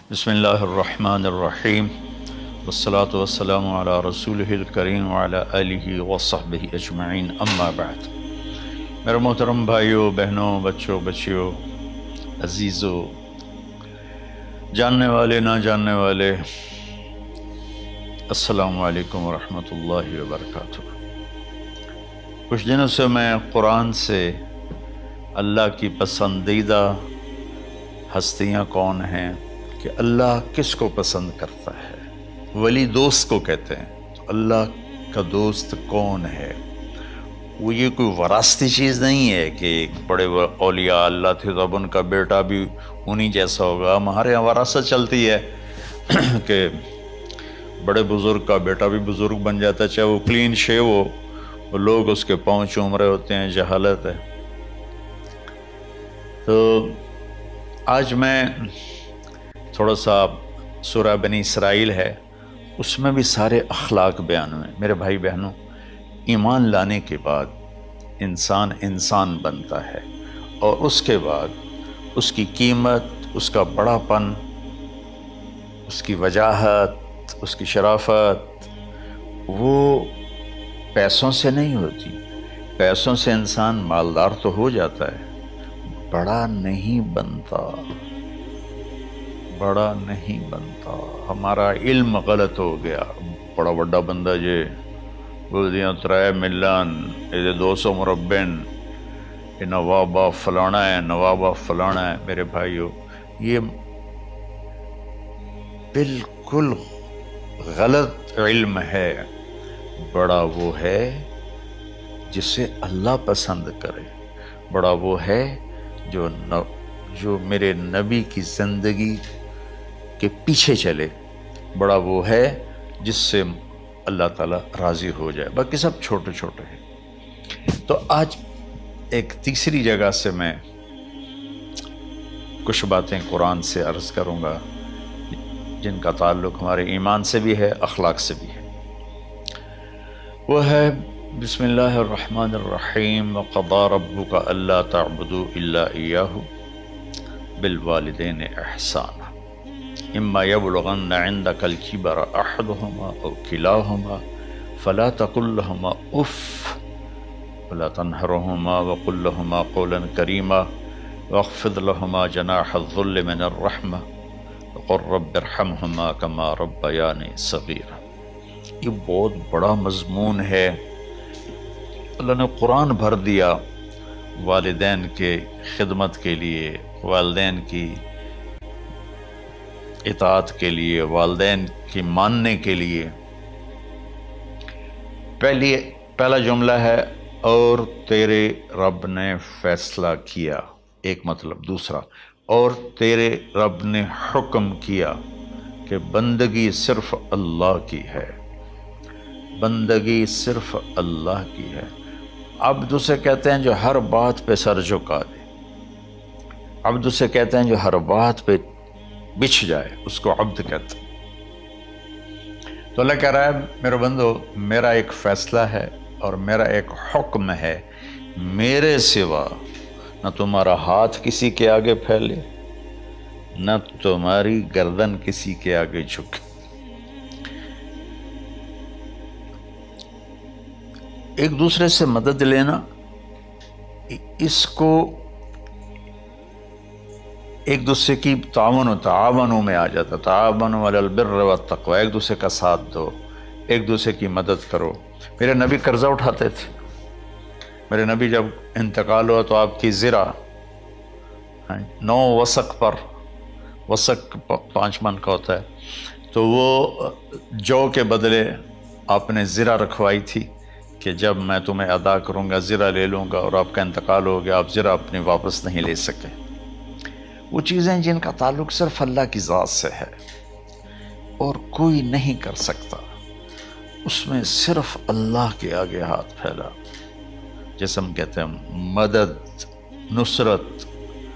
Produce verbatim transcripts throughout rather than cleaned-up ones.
بسم اللہ الرحمن الرحیم والصلاة والسلام علی رسولہ الکریم وعلی آلہ وصحبہ اجمعین، اما بعد۔ میرے محترم بھائیوں، بہنوں، بچوں، بچیوں، عزیزوں، جاننے والے، نہ جاننے والے، السلام علیکم ورحمۃ اللہ وبرکاتہ۔ کچھ دنوں سے میں قرآن سے اللہ کی پسندیدہ ہستیاں کون ہیں، کہ اللہ کس کو پسند کرتا ہے، ولی دوست کو کہتے ہیں۔ تو اللہ کا دوست کون ہے؟ وہ یہ کوئی وراثتی چیز نہیں ہے کہ ایک بڑے اولیاء اللہ تھے تو اب ان کا بیٹا بھی انہی جیسا ہوگا۔ ہمارے یہاں وراثت چلتی ہے کہ بڑے بزرگ کا بیٹا بھی بزرگ بن جاتا ہے، چاہے وہ کلین شیو ہو، وہ لوگ اس کے پاؤں چوم رہے ہوتے ہیں، جہالت ہے۔ تو آج میں تھوڑا سا سورہ بنی اسرائیل ہے، اس میں بھی سارے اخلاق بیان ہوئے۔ میرے بھائی بہنوں، ایمان لانے کے بعد انسان انسان بنتا ہے، اور اس کے بعد اس کی قیمت، اس کا بڑا پن، اس کی وجاہت، اس کی شرافت وہ پیسوں سے نہیں ہوتی۔ پیسوں سے انسان مالدار تو ہو جاتا ہے، بڑا نہیں بنتا، بڑا نہیں بنتا۔ ہمارا علم غلط ہو گیا۔ بڑا بڑا بندہ جے بول دیا ترائے ملان یہ دو سو مربین، یہ نوابہ فلانا ہے، نوابہ فلانا ہے۔ میرے بھائیو، یہ بالکل غلط علم ہے۔ بڑا وہ ہے جسے اللہ پسند کرے، بڑا وہ ہے جو جو میرے نبی کی زندگی کے پیچھے چلے، بڑا وہ ہے جس سے اللہ تعالیٰ راضی ہو جائے، باقی سب چھوٹے چھوٹے ہیں۔ تو آج ایک تیسری جگہ سے میں کچھ باتیں قرآن سے عرض کروں گا جن کا تعلق ہمارے ایمان سے بھی ہے، اخلاق سے بھی ہے۔ وہ ہے بسم اللہ الرحمن الرحیم وقضى ربك الا تعبدوا الا اياه بالوالدين احسانا اما يبلغن عندك الكبر احدهما او كلاهما فلا تقل لهما اف ولا تنهرهما وقل لهما قولا كريما واخفض لهما جناح الذل من الرحمة وقل رب ارحمهما كما ربياني صغيرا۔ یہ بہت بڑا مضمون ہے۔ اللہ نے قرآن بھر دیا والدین کے خدمت کے لیے، والدین کی اطاعت کے لیے، والدین کی ماننے کے لیے۔ پہلی پہلا جملہ ہے اور تیرے رب نے فیصلہ کیا، ایک مطلب۔ دوسرا، اور تیرے رب نے حکم کیا کہ بندگی صرف اللہ کی ہے، بندگی صرف اللہ کی ہے۔ عبد اسے کہتے ہیں جو ہر بات پہ سر جھکا دے، عبد اسے کہتے ہیں جو ہر بات پہ بچھ جائے، اس کو عبد کہتے ہیں۔ تو اللہ کہہ رہا ہے میرے بندو، میرا ایک فیصلہ ہے اور میرا ایک حکم ہے، میرے سوا نہ تمہارا ہاتھ کسی کے آگے پھیلے، نہ تمہاری گردن کسی کے آگے جھکے۔ ایک دوسرے سے مدد لینا، اس کو ایک دوسرے کی تعاون و تعاونوں میں آ جاتا، تعاونوا علی البر والتقوی، ایک دوسرے کا ساتھ دو، ایک دوسرے کی مدد کرو۔ میرے نبی قرضہ اٹھاتے تھے۔ میرے نبی جب انتقال ہوا تو آپ کی زرہ نو وسق پر، وسق پانچ من کا ہوتا ہے، تو وہ جو کے بدلے آپ نے زرہ رکھوائی تھی کہ جب میں تمہیں ادا کروں گا زرہ لے لوں گا، اور آپ کا انتقال ہو گیا، آپ زرہ اپنی واپس نہیں لے سکے۔ وہ چیزیں جن کا تعلق صرف اللہ کی ذات سے ہے اور کوئی نہیں کر سکتا، اس میں صرف اللہ کے آگے ہاتھ پھیلا، جیسے ہم کہتے ہیں مدد، نصرت،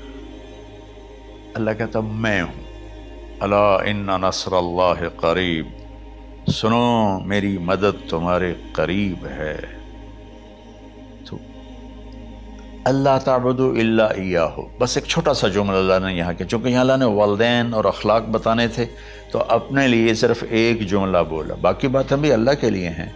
اللہ کہتا میں ہوں، الا ان نصر اللہ قریب، سنو میری مدد تمہارے قریب ہے۔ تو اللہ تعبدوا الا ایاہ، بس ایک چھوٹا سا جملہ اللہ نے یہاں کے، چونکہ یہاں اللہ نے والدین اور اخلاق بتانے تھے تو اپنے لیے صرف ایک جملہ بولا، باقی باتیں بھی اللہ کے لیے ہیں،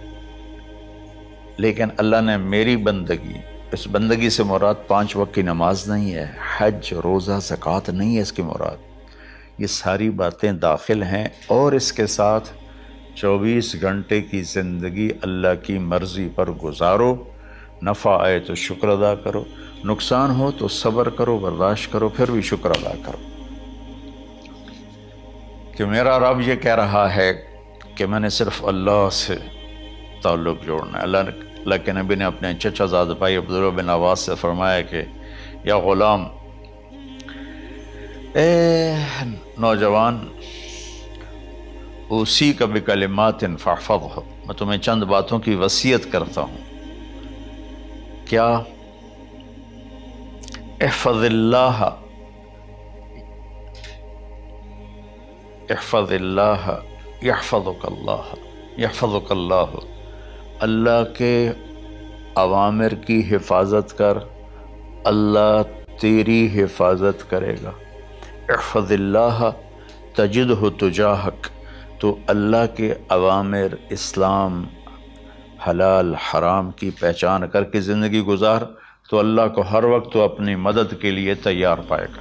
لیکن اللہ نے میری بندگی، اس بندگی سے مراد پانچ وقت کی نماز نہیں ہے، حج، روزہ، زکوٰۃ نہیں ہے اس کی مراد، یہ ساری باتیں داخل ہیں، اور اس کے ساتھ چوبیس گھنٹے کی زندگی اللہ کی مرضی پر گزارو، نفع آئے تو شکر ادا کرو، نقصان ہو تو صبر کرو، برداشت کرو، پھر بھی شکر ادا کرو، کہ میرا رب یہ کہہ رہا ہے کہ میں نے صرف اللہ سے تعلق جوڑنا ہے۔ اللہ نے اللہ کے نبی نے اپنے چچا زاد بھائی عبداللہ بن عباس سے فرمایا کہ یا غلام، اے نوجوان، اوصیک بکلمات فاحفظها، میں تمہیں چند باتوں کی وصیت کرتا ہوں، کیا؟ احفظ اللہ، احفظ اللہ یحفظک اللہ، یحفظک اللہ، اللہ کے اوامر کی حفاظت کر، اللہ تیری حفاظت کرے گا۔ احفظ اللہ تجدہ تجاہک، تو اللہ کے اوامر، اسلام، حلال حرام کی پہچان کر کے زندگی گزار تو اللہ کو ہر وقت تو اپنی مدد کے لیے تیار پائے گا۔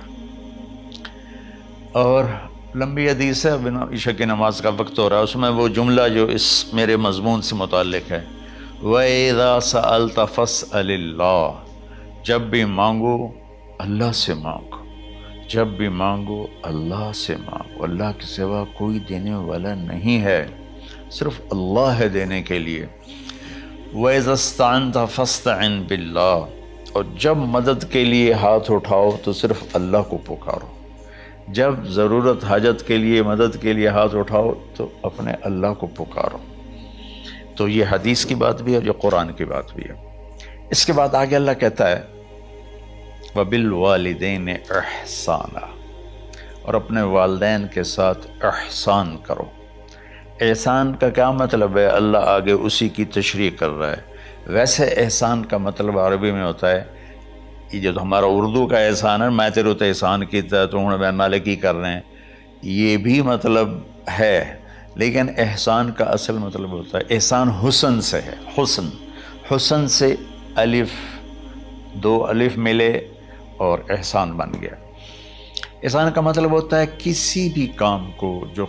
اور لمبی حدیث ہے، بنا عشاء کی نماز کا وقت ہو رہا ہے، اس میں وہ جملہ جو اس میرے مضمون سے متعلق ہے، وَإِذَا سَأَلْتَ فَاسْأَلِ اللَّهِ، جب بھی مانگو اللہ سے مانگو، جب بھی مانگو اللہ سے مانگو، اللہ کے سوا کوئی دینے والا نہیں ہے، صرف اللہ ہے دینے کے لیے۔ وَإِذَا اسْتَعَنْتَ فَاسْتَعِنْ بِاللَّهِ، اور جب مدد کے لیے ہاتھ اٹھاؤ تو صرف اللہ کو پکارو، جب ضرورت حاجت کے لیے مدد کے لیے ہاتھ اٹھاؤ تو اپنے اللہ کو پکارو۔ تو یہ حدیث کی بات بھی ہے اور یہ قرآن کی بات بھی ہے۔ اس کے بعد آگے اللہ کہتا ہے وَبِالْوَالِدَيْنِ إِحْسَانًا، اور اپنے والدین کے ساتھ احسان کرو۔ احسان کا کیا مطلب ہے؟ اللہ آگے اسی کی تشریح کر رہا ہے۔ ویسے احسان کا مطلب عربی میں ہوتا ہے، یہ جو ہمارا اردو کا احسان ہے، میں تیرے تو احسان کیتا ہے، تو ہوں نالے کی کر رہے ہیں، یہ بھی مطلب ہے، لیکن احسان کا اصل مطلب ہوتا ہے، احسان حسن سے ہے، حسن، حسن سے الف، دو الف ملے اور احسان بن گیا۔ احسان کا مطلب ہوتا ہے کسی بھی کام کو جو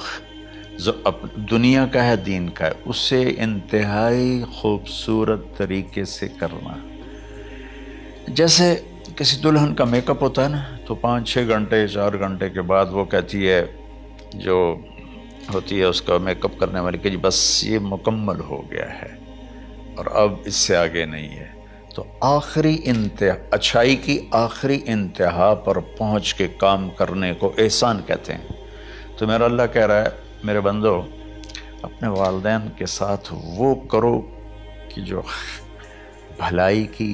دنیا کا ہے، دین کا ہے، اسے انتہائی خوبصورت طریقے سے کرنا۔ جیسے کسی دلہن کا میک اپ ہوتا ہے نا، تو پانچ چھ گھنٹے چار گھنٹے کے بعد وہ کہتی ہے، جو ہوتی ہے اس کا میک اپ کرنے والی، کہ جی بس یہ مکمل ہو گیا ہے اور اب اس سے آگے نہیں ہے۔ تو آخری انتہا، اچھائی کی آخری انتہا پر پہنچ کے کام کرنے کو احسان کہتے ہیں۔ تو میرا اللہ کہہ رہا ہے میرے بندو، اپنے والدین کے ساتھ وہ کرو کہ جو بھلائی کی،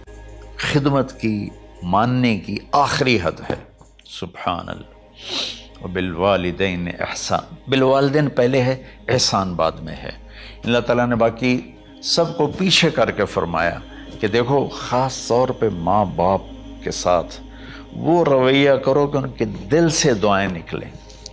خدمت کی، ماننے کی آخری حد ہے۔ سبحان اللہ۔ وبالوالدین احسان، بالوالدین پہلے ہے، احسان بعد میں ہے۔ اللہ تعالیٰ نے باقی سب کو پیچھے کر کے فرمایا کہ دیکھو خاص طور پہ ماں باپ کے ساتھ وہ رویہ کرو کہ ان کے دل سے دعائیں نکلیں۔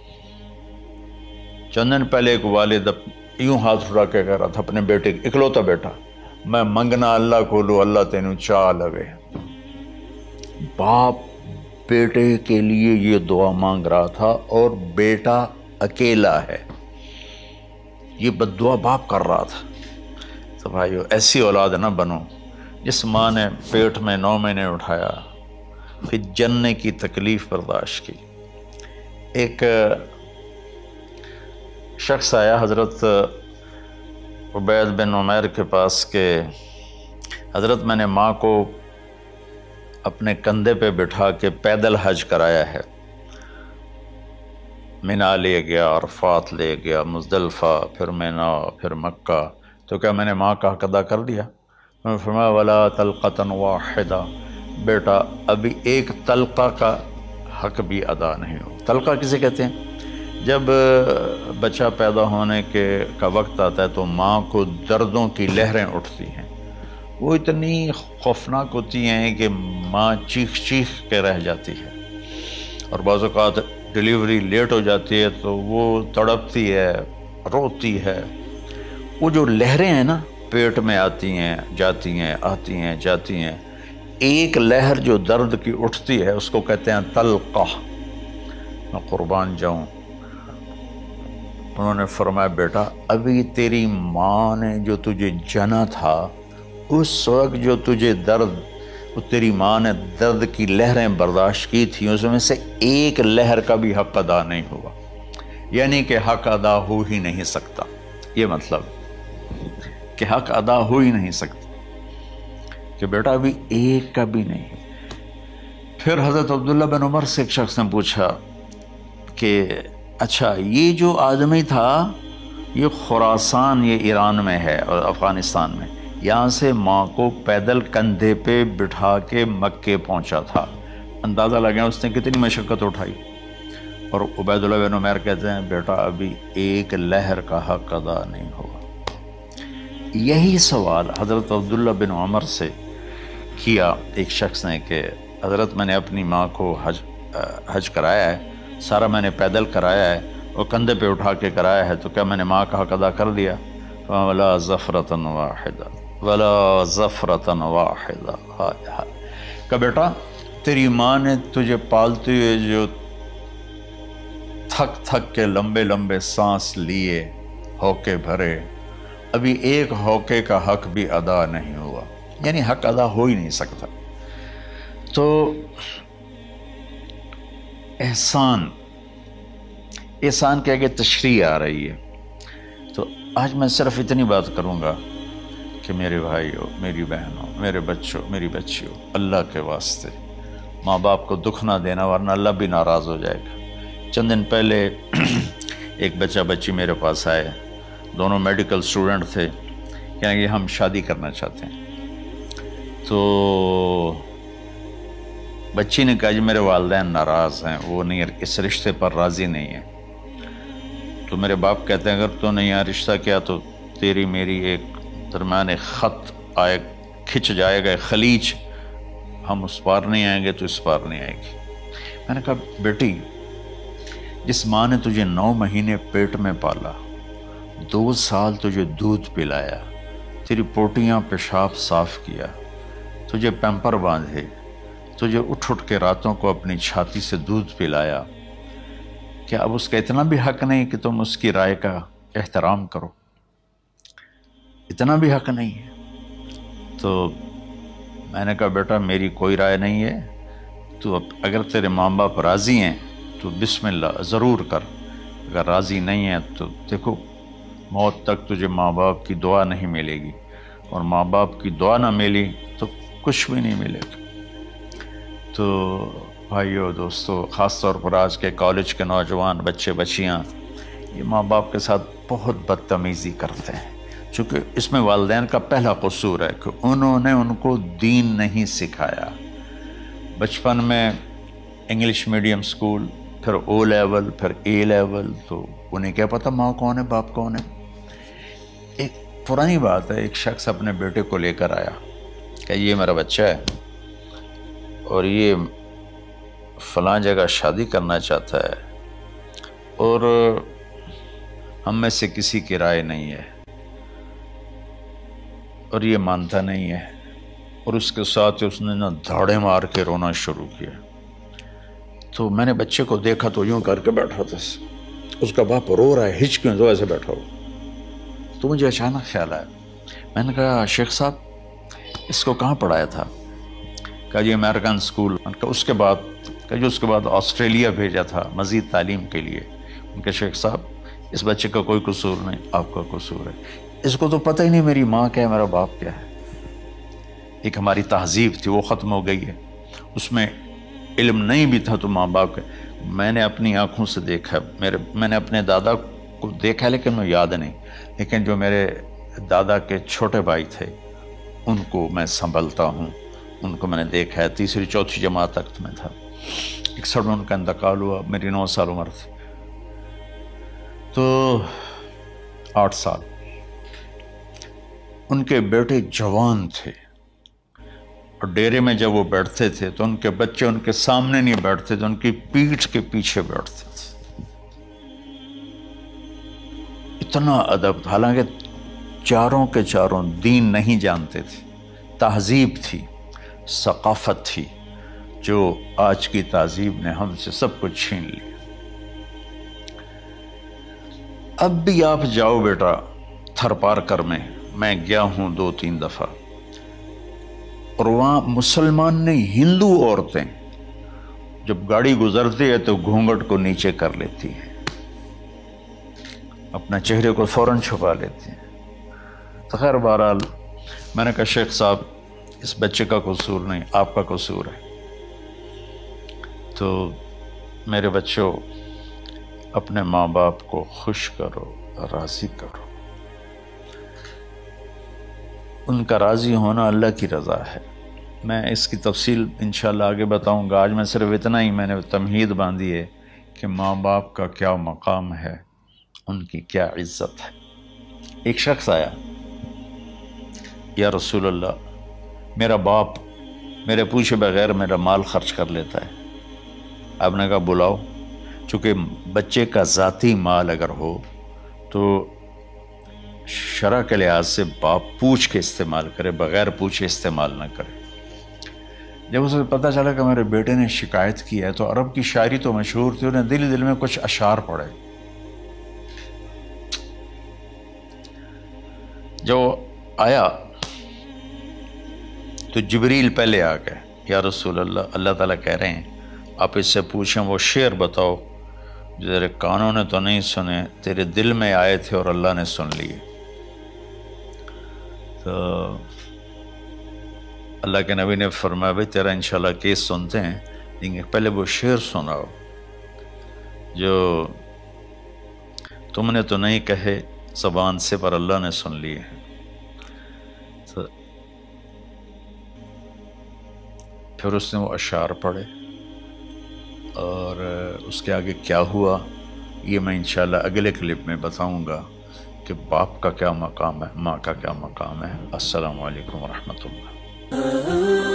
چند دن پہلے ایک والد یوں ہاتھ اٹھا کے کہہ رہا تھا اپنے بیٹے، اکلوتا بیٹا، میں منگنا اللہ کو لو، اللہ تینوں چاہ لگے۔ باپ بیٹے کے لیے یہ دعا مانگ رہا تھا اور بیٹا اکیلا ہے، یہ بد دعا باپ کر رہا تھا۔ تو بھائیو، ایسی اولاد نہ بنو جس ماں نے پیٹ میں نو مہینے اٹھایا، پھر جننے کی تکلیف برداشت کی۔ ایک شخص آیا حضرت عبید بن عمیر کے پاس کہ حضرت میں نے ماں کو اپنے کندھے پہ بٹھا کے پیدل حج کرایا ہے، مینا لے گیا، عرفات لے گیا، مزدلفہ، پھر مینا، پھر مکہ، تو کیا میں نے ماں کا حق ادا کر دیا؟ میں نے فرمایا ولا تلقۃ واحدہ، بیٹا ابھی ایک تلقہ کا حق بھی ادا نہیں ہو۔ تلقہ کسے کہتے ہیں؟ جب بچہ پیدا ہونے کے کا وقت آتا ہے تو ماں کو دردوں کی لہریں اٹھتی ہیں، وہ اتنی خوفناک ہوتی ہیں کہ ماں چیخ چیخ کے رہ جاتی ہے، اور بعض اوقات ڈیلیوری لیٹ ہو جاتی ہے تو وہ تڑپتی ہے، روتی ہے۔ وہ جو لہریں ہیں نا پیٹ میں آتی ہیں جاتی ہیں آتی ہیں جاتی ہیں، ایک لہر جو درد کی اٹھتی ہے اس کو کہتے ہیں طلقہ۔ میں قربان جاؤں، انہوں نے فرمایا بیٹا ابھی تیری ماں نے جو تجھے جنا تھا اس وقت جو تجھے درد، وہ تیری ماں نے درد کی لہریں برداشت کی تھیں، اس میں سے ایک لہر کا بھی حق ادا نہیں ہوا، یعنی کہ حق ادا ہو ہی نہیں سکتا۔ یہ مطلب کہ حق ادا ہو ہی نہیں سکتا کہ بیٹا ابھی ایک کا بھی نہیں۔ پھر حضرت عبداللہ بن عمر سے ایک شخص نے پوچھا کہ اچھا یہ جو آدمی تھا یہ خراسان، یہ ایران میں ہے اور افغانستان میں، یہاں سے ماں کو پیدل کندھے پہ بٹھا کے مکے پہنچا تھا، اندازہ لگا اس نے کتنی مشقت اٹھائی۔ اور عبید اللہ بن عمیر کہتے ہیں بیٹا ابھی ایک لہر کا حق ادا نہیں ہوا۔ یہی سوال حضرت عبداللہ بن عمر سے کیا ایک شخص نے کہ حضرت میں نے اپنی ماں کو حج حج کرایا ہے، سارا میں نے پیدل کرایا ہے اور کندھے پہ اٹھا کے کرایا ہے، تو کیا میں نے ماں کا حق ادا کر دیا؟ وَلَا زَفْرَةً وَاحِدًا وَلَا زَفْرَةً وَاحِدًا۔ کہ بیٹا تیری ماں نے تجھے پالتے ہوئے جو تھک تھک کے لمبے لمبے سانس لیے، ہوکے بھرے، ابھی ایک ہوکے کا حق بھی ادا نہیں ہوا، یعنی حق ادا ہو ہی نہیں سکتا۔ تو احسان احسان کے آگے تشریح آ رہی ہے۔ تو آج میں صرف اتنی بات کروں گا کہ میرے بھائیوں، میری بہنوں، میرے بچوں، میری بچیوں، اللہ کے واسطے ماں باپ کو دکھ نہ دینا ورنہ اللہ بھی ناراض ہو جائے گا۔ چند دن پہلے ایک بچہ بچی میرے پاس آئے، دونوں میڈیکل سٹوڈنٹ تھے، کہیں کہ ہم شادی کرنا چاہتے ہیں۔ تو بچی نے کہا جی میرے والدین ناراض ہیں، وہ نہیں اس رشتے پر راضی نہیں ہیں۔ تو میرے باپ کہتے ہیں اگر تو نے یہاں رشتہ کیا تو تیری میری ایک درمیان ایک خط آئے کھچ جائے گا، خلیج، ہم اس پار نہیں آئیں گے تو اس پار نہیں آئے گی۔ میں نے کہا بیٹی جس ماں نے تجھے نو مہینے پیٹ میں پالا، دو سال تجھے دودھ پلایا، تیری پوٹیاں پیشاب صاف کیا، تجھے پیمپر باندھے، تجھے اٹھ اٹھ کے راتوں کو اپنی چھاتی سے دودھ پلایا، کیا اب اس کا اتنا بھی حق نہیں کہ تم اس کی رائے کا احترام کرو؟ اتنا بھی حق نہیں ہے؟ تو میں نے کہا بیٹا میری کوئی رائے نہیں ہے، تو اگر تیرے ماں باپ راضی ہیں تو بسم اللہ ضرور کر، اگر راضی نہیں ہیں تو دیکھو موت تک تجھے ماں باپ کی دعا نہیں ملے گی، اور ماں باپ کی دعا نہ ملی تو کچھ بھی نہیں ملے گا۔ تو بھائیو دوستو، خاص طور پر آج کے کالج کے نوجوان بچے بچیاں یہ ماں باپ کے ساتھ بہت بدتمیزی کرتے ہیں، چونکہ اس میں والدین کا پہلا قصور ہے کہ انہوں نے ان کو دین نہیں سکھایا۔ بچپن میں انگلش میڈیم سکول، پھر او لیول، پھر اے لیول، تو انہیں کیا پتہ ماں کون ہے باپ کون ہے۔ ایک پرانی بات ہے، ایک شخص اپنے بیٹے کو لے کر آیا کہ یہ میرا بچہ ہے اور یہ فلاں جگہ شادی کرنا چاہتا ہے اور ہم میں سے کسی کی رائے نہیں ہے اور یہ مانتا نہیں ہے، اور اس کے ساتھ اس نے نا دھاڑے مار کے رونا شروع کیا۔ تو میں نے بچے کو دیکھا تو یوں کر کے بیٹھا تھا، اس کا باپ رو رہا ہے، ہچ کیوں تو ایسے بیٹھا ہو۔ تو مجھے اچانک خیال آیا، میں نے کہا شیخ صاحب اس کو کہاں پڑھایا تھا؟ کہا جی امریکن اسکول۔ اس کے بعد کہ جو اس کے بعد آسٹریلیا بھیجا تھا مزید تعلیم کے لیے۔ ان کے شیخ صاحب اس بچے کا کوئی قصور نہیں، آپ کا قصور ہے، اس کو تو پتہ ہی نہیں میری ماں کیا ہے میرا باپ کیا ہے۔ ایک ہماری تہذیب تھی وہ ختم ہو گئی ہے، اس میں علم نہیں بھی تھا تو ماں باپ کا۔ میں نے اپنی آنکھوں سے دیکھا، میرے میں نے اپنے دادا کو دیکھا لیکن میں یاد نہیں، لیکن جو میرے دادا کے چھوٹے بھائی تھے ان کو میں سنبھلتا ہوں، ان کو میں نے دیکھا ہے، تیسری چوتھی جماعت تک میں تھا، اکسٹھ میں ان کا انتقال ہوا، میری نو سال عمر تھی، تو آٹھ سال۔ ان کے بیٹے جوان تھے، اور ڈیرے میں جب وہ بیٹھتے تھے تو ان کے بچے ان کے سامنے نہیں بیٹھتے تھے، ان کی پیٹھ کے پیچھے بیٹھتے تھے۔ اتنا ادب، حالانکہ چاروں کے چاروں دین نہیں جانتے تھے، تہذیب تھی، ثقافت تھی، جو آج کی تہذیب نے ہم سے سب کچھ چھین لیا۔ اب بھی آپ جاؤ بیٹا تھر پار کر میں میں گیا ہوں دو تین دفعہ، اور وہاں مسلمان نہیں، ہندو عورتیں جب گاڑی گزرتی ہے تو گھونگھٹ کو نیچے کر لیتی ہیں، اپنا چہرے کو فوراً چھپا لیتی ہیں۔ تو خیر بہرحال میں نے کہا شیخ صاحب اس بچے کا قصور نہیں، آپ کا قصور ہے، تو میرے بچوں اپنے ماں باپ کو خوش کرو، راضی کرو۔ ان کا راضی ہونا اللہ کی رضا ہے۔ میں اس کی تفصیل انشاءاللہ آگے بتاؤں گا، آج میں صرف اتنا ہی میں نے تمہید باندھی ہے کہ ماں باپ کا کیا مقام ہے، ان کی کیا عزت ہے۔ ایک شخص آیا، یا رسول اللہ میرا باپ میرے پوچھے بغیر میرا مال خرچ کر لیتا ہے۔ آپ نے کہا بلاؤ، چونکہ بچے کا ذاتی مال اگر ہو تو شرع کے لحاظ سے باپ پوچھ کے استعمال کرے، بغیر پوچھے استعمال نہ کرے۔ جب اسے پتہ چلا کہ میرے بیٹے نے شکایت کی ہے تو عرب کی شاعری تو مشہور تھی، انہیں دل دل میں کچھ اشعار پڑھے۔ جو آیا تو جبریل پہلے آ گئے، یا رسول اللہ اللہ تعالیٰ کہہ رہے ہیں آپ اس سے پوچھیں وہ شعر بتاؤ جو تیرے کانوں نے تو نہیں سنے، تیرے دل میں آئے تھے اور اللہ نے سن لیے۔ تو اللہ کے نبی نے فرمایا بھائی تیرا انشاءاللہ کیس سنتے ہیں، لیکن پہلے وہ شعر سناؤ جو تم نے تو نہیں کہے زبان سے پر اللہ نے سن لیے۔ تو پھر اس نے وہ اشعار پڑھے، اور اس کے آگے کیا ہوا یہ میں انشاءاللہ اگلے کلپ میں بتاؤں گا کہ باپ کا کیا مقام ہے، ماں کا کیا مقام ہے۔ السلام علیکم ورحمۃ اللہ۔